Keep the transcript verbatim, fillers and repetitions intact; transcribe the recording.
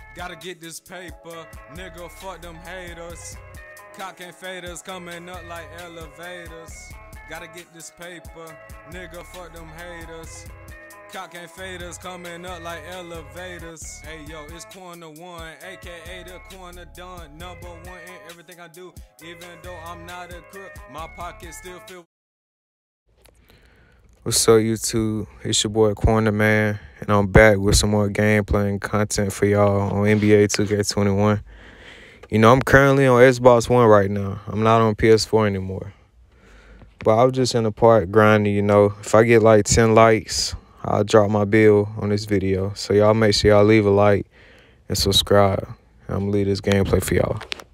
Gotta get this paper, nigga, fuck them haters. Cock and faders coming up like elevators. Gotta get this paper, nigga, fuck them haters. Cock and faders coming up like elevators. Hey yo, it's corner one, aka the corner done. Number one in everything I do, even though I'm not a crook, my pocket still feel. What's up, YouTube? It's your boy Corner Man, and I'm back with some more gameplay and content for y'all on N B A two K twenty-one. You know, I'm currently on Xbox One right now. I'm not on P S four anymore. But I was just in the park grinding, you know. If I get like ten likes, I'll drop my bill on this video. So y'all make sure y'all leave a like and subscribe. I'm gonna leave this gameplay for y'all.